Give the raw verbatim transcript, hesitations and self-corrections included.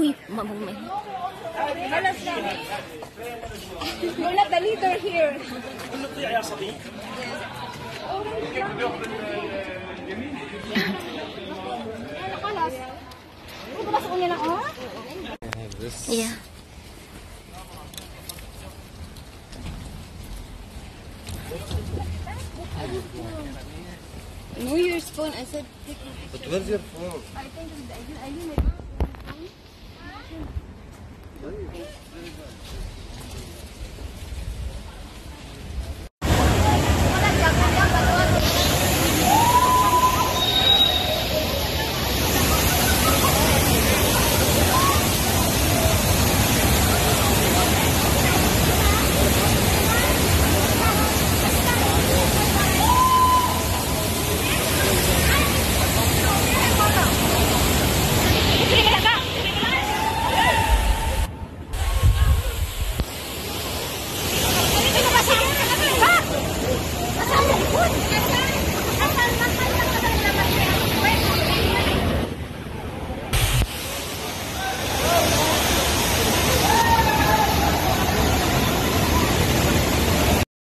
Uy, mamumay. You're not the leader here. Yeah. New Year's phone. I said. But where's your phone? I think I didn't.